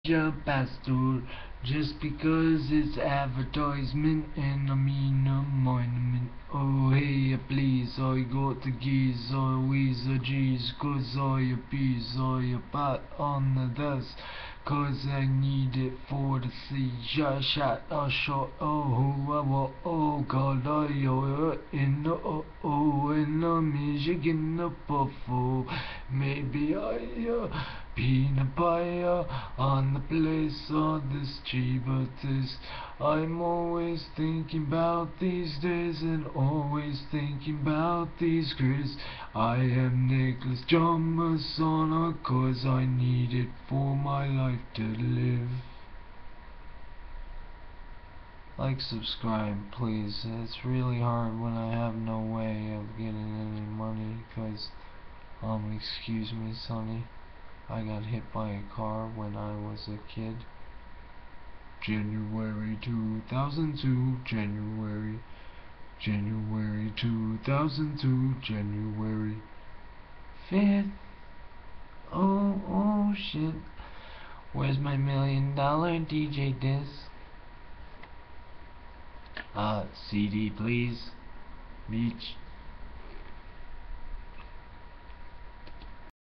jump pastor just because it's advertisement and I mean a monument. Oh hey please, I got the keys, always a G's, cause I a piece, I a pot on the dust, cause I need it for the siege. I shot, oh god, I in the in the Michigan the buffalo. Maybe I peanut butter on the place of this tree, but this I'm always thinking about these days and always thinking about these grids. I am Nicholas John Masona, cause I need it for my life to live. Like, subscribe, please. It's really hard when I have no way of getting any money, cause, excuse me, Sonny. I got hit by a car when I was a kid. January 2002, January 2002, January 5th. Oh shit. Where's my $1 million DJ disc? CD please. Beach.